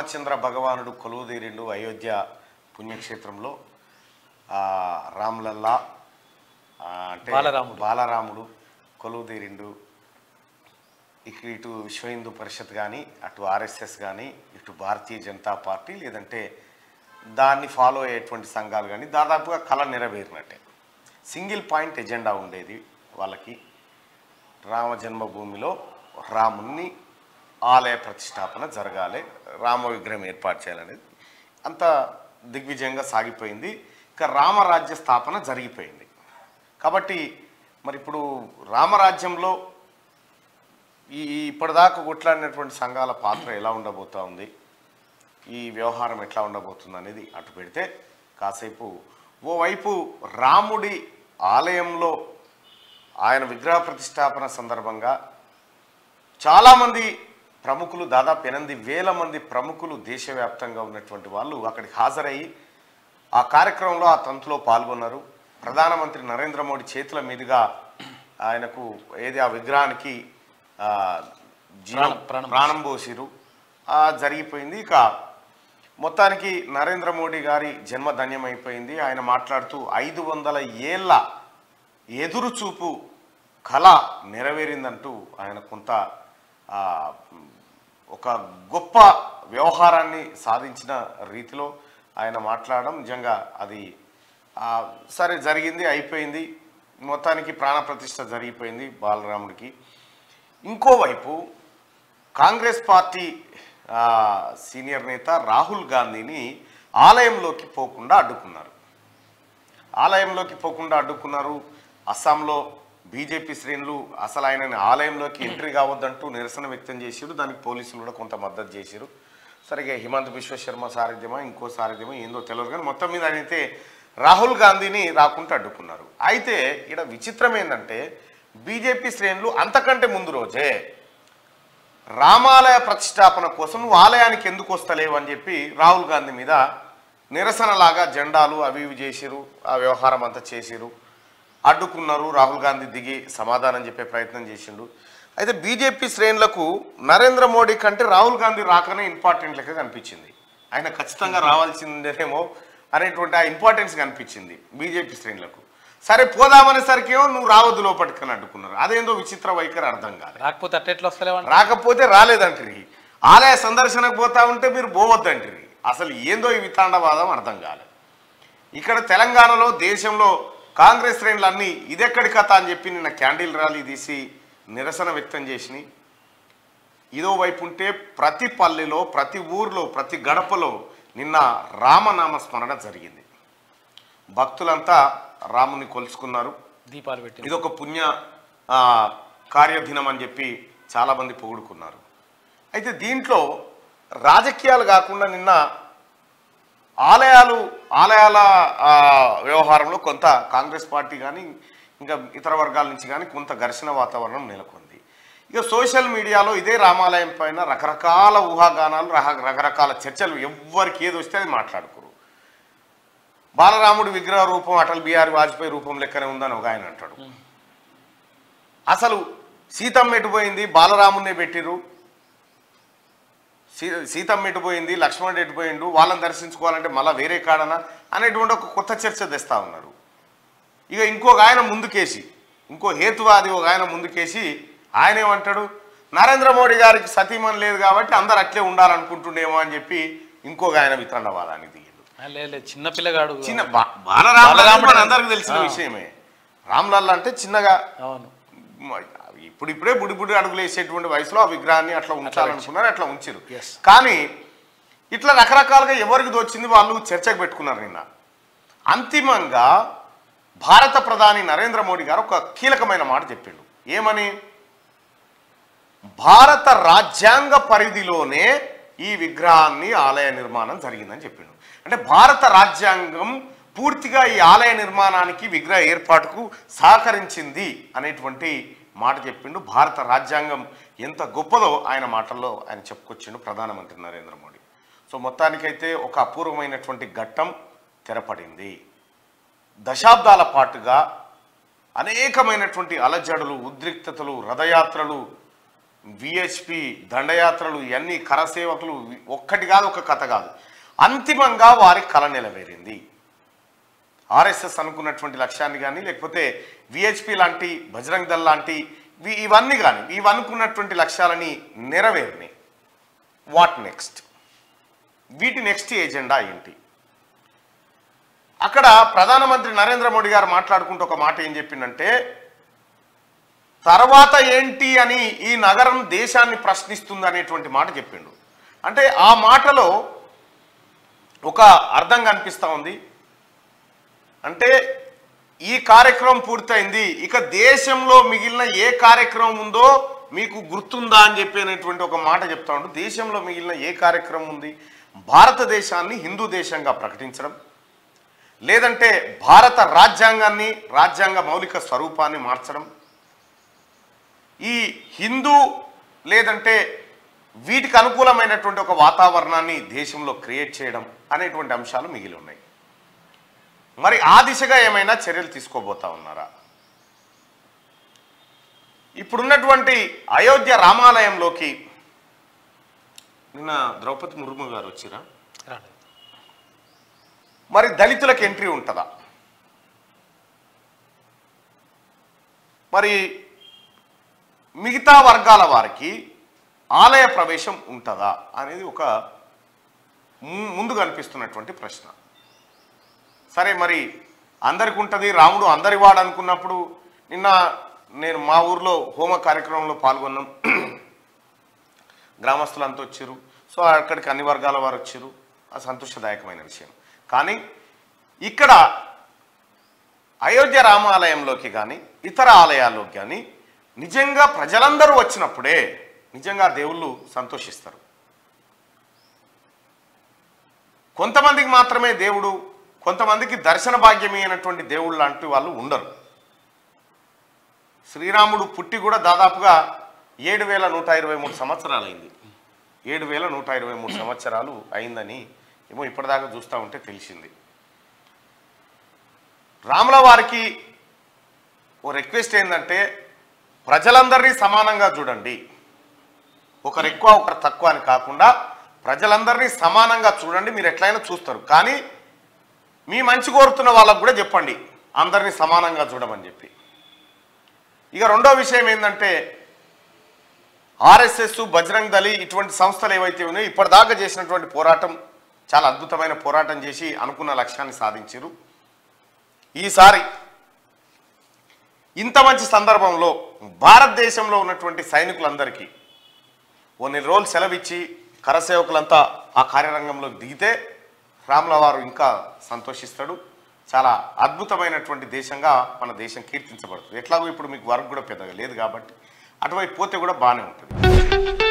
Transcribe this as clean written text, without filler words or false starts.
రామచంద్ర భగవానుడు కొలువుదీరిండు అయోధ్య పుణ్యక్షేత్రంలో. రామ్లల్లా అంటే బాలరాముడు కొలువుదీరిండు. ఇటు విశ్వ హిందూ పరిషత్ కానీ, అటు ఆర్ఎస్ఎస్ కానీ, ఇటు భారతీయ జనతా పార్టీ, లేదంటే దాన్ని ఫాలో అయ్యేటువంటి సంఘాలు కానీ దాదాపుగా కళ నెరవేరినట్టే. సింగిల్ పాయింట్ ఎజెండా ఉండేది వాళ్ళకి. రామ జన్మభూమిలో రాముని ఆలయ ప్రతిష్టాపన జరగాలి, రామ విగ్రహం ఏర్పాటు చేయాలనేది అంత దిగ్విజయంగా సాగిపోయింది. ఇక రామరాజ్య స్థాపన జరిగిపోయింది. కాబట్టి మరి ఇప్పుడు రామరాజ్యంలో ఇప్పటిదాకా కొట్లాడినటువంటి సంఘాల పాత్ర ఎలా ఉండబోతూ ఉంది, ఈ వ్యవహారం ఎట్లా ఉండబోతుంది అనేది అటు పెడితే, కాసేపు ఓవైపు రాముడి ఆలయంలో ఆయన విగ్రహ ప్రతిష్టాపన సందర్భంగా చాలామంది ప్రముఖులు, దాదాపు 8,000 మంది ప్రముఖులు దేశవ్యాప్తంగా ఉన్నటువంటి వాళ్ళు అక్కడికి హాజరయ్యి ఆ కార్యక్రమంలో ఆ తంతులో పాల్గొన్నారు. ప్రధానమంత్రి నరేంద్ర మోడీ చేతుల మీదుగా ఆయనకు ఆ విగ్రహానికి ప్రాణం పోసిరు జరిగిపోయింది. ఇక మొత్తానికి నరేంద్ర మోడీ గారి జన్మధన్యమైపోయింది. ఆయన మాట్లాడుతూ 500 ఏళ్ల ఎదురుచూపు కళ నెరవేరిందంటూ ఆయన కొంత ఒక గొప్ప వ్యవహారాన్ని సాధించిన రీతిలో ఆయన మాట్లాడడం నిజంగా అది సరే జరిగింది, అయిపోయింది. మొత్తానికి ప్రాణప్రతిష్ఠ జరిగిపోయింది బాలరాముడికి. ఇంకోవైపు కాంగ్రెస్ పార్టీ సీనియర్ నేత రాహుల్ గాంధీని ఆలయంలోకి పోకుండా అడ్డుకున్నారు. అస్సాంలో బీజేపీ శ్రేణులు అసలు ఆయనని ఆలయంలోకి ఎంట్రీ కావద్దంటూ నిరసన వ్యక్తం చేశారు. దానికి పోలీసులు కూడా కొంత మద్దతు చేశారు. సరిగ్గా హిమంత్ బిశ్వశర్మ సారథ్యమా ఇంకో సారథ్యమా ఏందో తెలియదు, కానీ మొత్తం మీద అయితే రాహుల్ గాంధీని రాకుండా అడ్డుకున్నారు. అయితే ఇక్కడ విచిత్రం ఏంటంటే బీజేపీ శ్రేణులు అంతకంటే ముందు రోజే రామాలయ ప్రతిష్టాపన కోసం నువ్వు ఆలయానికి ఎందుకు వస్తలేవు అని చెప్పి రాహుల్ గాంధీ మీద నిరసనలాగా జెండాలు అవి ఇవి చేసిరు, ఆ వ్యవహారం అంతా చేసిరు, అడ్డుకున్నారు. రాహుల్ గాంధీ దిగి సమాధానం చెప్పే ప్రయత్నం చేసిండు. అయితే బీజేపీ శ్రేణులకు నరేంద్ర మోడీ కంటే రాహుల్ గాంధీ రాకనే ఇంపార్టెంట్ లెక్క కనిపించింది. ఆయన ఖచ్చితంగా రావాల్సిందేమో అనేటువంటి ఆ ఇంపార్టెన్స్ కనిపించింది బీజేపీ శ్రేణులకు. సరే పోదామనేసరికి ఏమో నువ్వు రావద్దు లోపలికని అడ్డుకున్నారు. అదేందో విచిత్ర వైఖరి అర్థం కాదు. రాకపోతే రాలేదంటారు. ఆలయ సందర్శనకు పోతా ఉంటే మీరు పోవద్దంటారు. అసలు ఏందో ఈ వితాండవాదం అర్థం కాలేదు. ఇక్కడ తెలంగాణలో దేశంలో కాంగ్రెస్ శ్రేణులన్నీ ఇదెక్కడి కథ అని చెప్పి నిన్న క్యాండిల్ ర్యాలీ తీసి నిరసన వ్యక్తం చేసినాయి. ఇదో వైపు ఉంటే ప్రతి పల్లెలో, ప్రతి ఊర్లో, ప్రతి గడపలో నిన్న రామనామ స్మరణ జరిగింది. భక్తులంతా రాముని కొలుసుకున్నారు, దీపాలు పెట్టి. ఇదొక పుణ్య కార్యదినం అని చెప్పి చాలామంది పొగుడుకున్నారు. అయితే దీంట్లో రాజకీయాలు కాకుండా నిన్న ఆలయాల వ్యవహారంలో కొంత కాంగ్రెస్ పార్టీ కానీ ఇంకా ఇతర వర్గాల నుంచి కానీ కొంత ఘర్షణ వాతావరణం నెలకొంది. ఇక సోషల్ మీడియాలో ఇదే రామాలయం పైన రకరకాల ఊహాగానాలు, రకరకాల చర్చలు, ఎవ్వరికి ఏది వస్తే అది మాట్లాడుకోరు. బాలరాముడి విగ్రహ రూపం అటల్ బిహారీ వాజ్పేయి రూపం లెక్కనే ఉందని ఒక ఆయన అంటాడు. అసలు సీతమ్మ ఎటుపోయింది, బాలరాముడినే పెట్టిరు, సీతమ్మ ఎటుపోయింది, లక్ష్మణుడు ఎటుపోయిండు, వాళ్ళని దర్శించుకోవాలంటే మళ్ళీ వేరే కాడనా అనేటువంటి ఒక కొత్త చర్చ తెస్తా ఉన్నారు. ఇక ఇంకొక ఆయన ముందుకేసి, ఇంకో హేతువాది ఒక ఆయన ముందుకేసి ఆయన ఏమంటాడు, నరేంద్ర మోడీ గారికి సతీమణి లేదు కాబట్టి అందరు అట్లే ఉండాలనుకుంటుండేమో అని చెప్పి ఇంకొక ఆయన వితండవాదానికి దిగిండు. చిన్న పిల్లగాడు, చిన్న బాలరాముడు అందరికి తెలిసిన విషయమే. రామ్లల్లా అంటే చిన్నగా ఇప్పుడిప్పుడే బుడి అడుగులు వేసేటువంటి వయసులో ఆ విగ్రహాన్ని అట్లా ఉంచాలనుకున్నారు, అట్లా ఉంచారు. కానీ ఇట్లా రకరకాలుగా ఎవరికి దోచింది వాళ్ళు చర్చకు పెట్టుకున్నారు. నిన్న అంతిమంగా భారత ప్రధాని నరేంద్ర మోడీ గారు ఒక కీలకమైన మాట చెప్పిండు. ఏమని? భారత రాజ్యాంగ పరిధిలోనే ఈ విగ్రహాన్ని ఆలయ నిర్మాణం జరిగిందని చెప్పిండు. అంటే భారత రాజ్యాంగం పూర్తిగా ఈ ఆలయ నిర్మాణానికి, విగ్రహ ఏర్పాటుకు సహకరించింది అనేటువంటి మాట చెప్పిండు. భారత రాజ్యాంగం ఎంత గొప్పదో ఆయన మాటల్లో ఆయన చెప్పుకొచ్చిండు ప్రధానమంత్రి నరేంద్ర మోడీ. సో మొత్తానికైతే ఒక అపూర్వమైనటువంటి ఘట్టం తెరపడింది. దశాబ్దాల పాటుగా అనేకమైనటువంటి అలజడులు, ఉద్రిక్తతలు, రథయాత్రలు, విహెచ్పి దండయాత్రలు ఇవన్నీ కరసేవకులు ఒక్కటి కాదు, ఒక కథ కాదు. అంతిమంగా వారి కళ నెరవేరింది. ఆర్ఎస్ఎస్ అనుకున్నటువంటి లక్ష్యాన్ని కానీ, లేకపోతే విహెచ్పి లాంటి, బజరంగ్ దళ్ లాంటి ఇవన్నీ కానీ ఇవి అనుకున్నటువంటి లక్ష్యాలని నెరవేరినాయి. What next? వీటి నెక్స్ట్ ఎజెండా ఏంటి? అక్కడ ప్రధానమంత్రి నరేంద్ర మోడీ గారు మాట్లాడుకుంటూ ఒక మాట ఏం చెప్పిందంటే, తర్వాత ఏంటి అని ఈ నగరం దేశాన్ని ప్రశ్నిస్తుంది అనేటువంటి మాట చెప్పిండు. అంటే ఆ మాటలో ఒక అర్థం కనిపిస్తూ ఉంది. అంటే ఈ కార్యక్రమం పూర్తయింది, ఇక దేశంలో మిగిలిన ఏ కార్యక్రమం ఉందో మీకు గుర్తుందా అని చెప్పినటువంటి ఒక మాట చెప్తా ఉండు. దేశంలో మిగిలిన ఏ కార్యక్రమం ఉంది? భారతదేశాన్ని హిందూ దేశంగా ప్రకటించడం, లేదంటే భారత రాజ్యాంగాన్ని, రాజ్యాంగ మౌలిక స్వరూపాన్ని మార్చడం, ఈ హిందూ లేదంటే వీటికి అనుకూలమైనటువంటి ఒక వాతావరణాన్ని దేశంలో క్రియేట్ చేయడం అనేటువంటి అంశాలు మిగిలి ఉన్నాయి. మరి ఆ దిశగా ఏమైనా చర్యలు తీసుకోబోతా ఉన్నారా? ఇప్పుడున్నటువంటి అయోధ్య రామాలయంలోకి నిన్న ద్రౌపది ముర్ము గారు వచ్చిరా? మరి దళితులకు ఎంట్రీ ఉంటుందా? మరి మిగతా వర్గాల వారికి ఆలయ ప్రవేశం ఉంటుందా అనేది ఒక ముందు కనిపిస్తున్నటువంటి ప్రశ్న. సరే, మరి అందరికి ఉంటుంది, రాముడు అందరివాడు అనుకున్నప్పుడు నిన్న నేను మా ఊర్లో హోమ కార్యక్రమంలో పాల్గొన్నాం. గ్రామస్తులంతా వచ్చారు. సో అక్కడికి అన్ని వర్గాల వారు వచ్చారు. అది సంతోషదాయకమైన విషయం. కానీ ఇక్కడ అయోధ్య రామాలయంలోకి కానీ ఇతర ఆలయాల్లోకి కానీ నిజంగా ప్రజలందరూ వచ్చినప్పుడే నిజంగా దేవుళ్ళు సంతోషిస్తారు. కొంతమందికి మాత్రమే దేవుడు, కొంతమందికి దర్శన భాగ్యమే అయినటువంటి దేవుళ్ళు లాంటి వాళ్ళు ఉండరు. శ్రీరాముడు పుట్టి కూడా దాదాపుగా 7123 సంవత్సరాలు అయింది. 7123 సంవత్సరాలు అయిందని ఏమో ఇప్పటిదాకా చూస్తూ ఉంటే తెలిసింది. రాముల వారికి ఓ రిక్వెస్ట్ ఏంటంటే, ప్రజలందరినీ సమానంగా చూడండి. ఒకరు ఎక్కువ ఒకరు తక్కువ అని కాకుండా ప్రజలందరినీ సమానంగా చూడండి. మీరు ఎట్లయినా చూస్తారు, కానీ మీ మంచి కోరుతున్న వాళ్ళకు కూడా చెప్పండి అందరినీ సమానంగా చూడమని చెప్పి. ఇక రెండో విషయం ఏంటంటే, ఆర్ఎస్ఎస్, బజరంగ్ దళ్ ఇటువంటి సంస్థలు ఏవైతే ఉన్నాయో ఇప్పటిదాకా చేసినటువంటి పోరాటం చాలా అద్భుతమైన పోరాటం చేసి అనుకున్న లక్ష్యాన్ని సాధించారు. ఈసారి ఇంత మంచి సందర్భంలో భారతదేశంలో ఉన్నటువంటి సైనికులందరికీ ఓ 4 రోజులు సెలవిచ్చి కరసేవకులంతా ఆ కార్యరంగంలో దిగితే రాముల వారు ఇంకా సంతోషిస్తాడు. చాలా అద్భుతమైనటువంటి దేశంగా మన దేశం కీర్తించబడుతుంది. ఎట్లాగో ఇప్పుడు మీకు వర్క్ కూడా పెద్దగా లేదు కాబట్టి అటువైపు పోతే కూడా బాగానే ఉంటుంది.